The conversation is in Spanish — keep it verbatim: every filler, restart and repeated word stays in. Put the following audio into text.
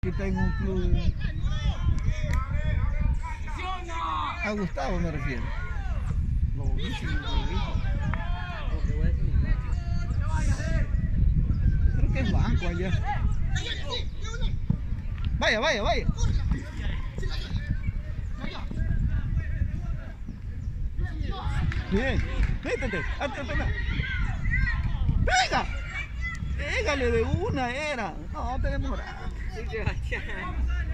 que está en un club. A Gustavo me refiero. Lo buenísimo, lo buenísimo. Creo que es banco allá. Vaya, vaya, vaya. Bien, métete, hazte pena. ¡Pega! Pégale de una era. No, te demoras.